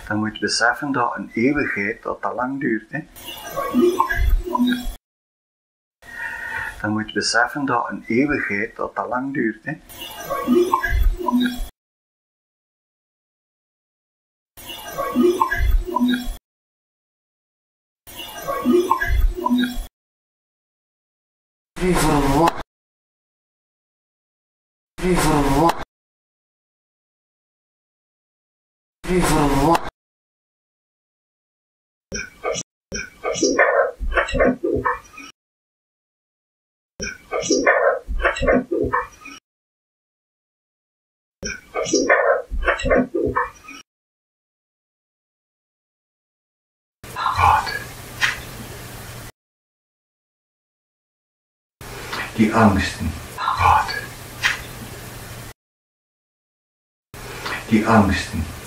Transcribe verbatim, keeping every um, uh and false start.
Dan moet je beseffen dat een eeuwigheid dat dat lang duurt. Hè? Dan moet je beseffen dat een eeuwigheid dat dat lang duurt. Hè? Die angsten. Wat? Die angsten.